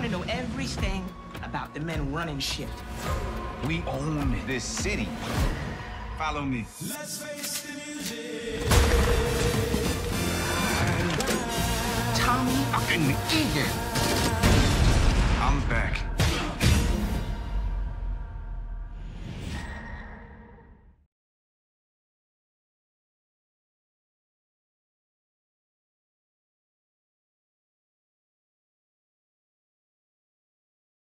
want to know everything about the men running shit. We own this city. Follow me. Let's face the music. Tommy fucking Egan. I'm back.